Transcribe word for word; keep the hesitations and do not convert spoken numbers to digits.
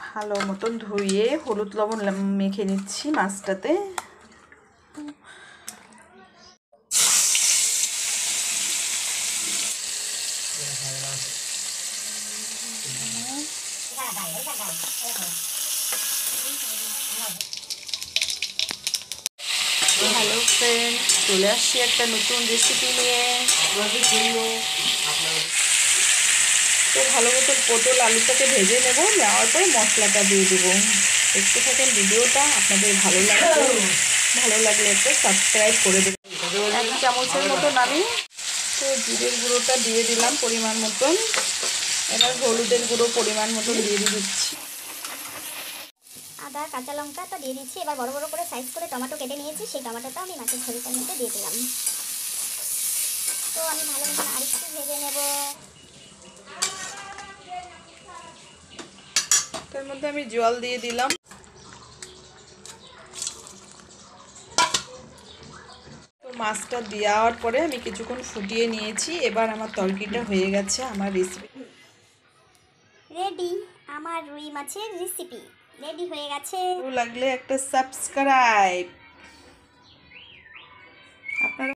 ভালো মতন ধুয়ে হলুদ লবণ মেখে নিচ্ছি মাছটাতে। হ্যালো ফ্রেন্ড, চলে আসছি একটা নতুন রেসিপি নিয়ে। তো ভালো মতো পটল আলুটাকে ভেজে নেব, নেওয়ার পরে মশলাটা দিয়ে দেবো। দেখতে থাকেন ভিডিওটা, আপনাদের ভালো লাগবে। ভালো লাগলে একটা সাবস্ক্রাইব করে দেবেন। এক চামচের মতন আমি তো জিরের গুঁড়োটা দিয়ে দিলাম পরিমাণ মতন। এবার হলুদের গুঁড়ো পরিমাণ মতন দিয়ে দিচ্ছি। আদা কাঁচা লঙ্কা তো দিয়ে দিচ্ছি। এবার বড় বড় করে সাইজ করে টমেটো কেটে নিয়েছি, সেই টমেটোটা আমি মাছের ঝোলটার মধ্যে দিয়ে দিলাম। তো আমি ভালো মতন আরেকটু ভেজে নেব। তার মধ্যে আমি জল দিয়ে দিলাম। তো মাছটা দেওয়ার পরে আমি কিছুক্ষণ ফুটিয়ে নিয়েছি। এবার আমার তরকারিটা হয়ে গেছে। আমার রেসিপি রেডি, আমার রুই মাছের রেসিপি রেডি হয়ে গেছে। ভালো লাগলে একটা সাবস্ক্রাইব। আপনারা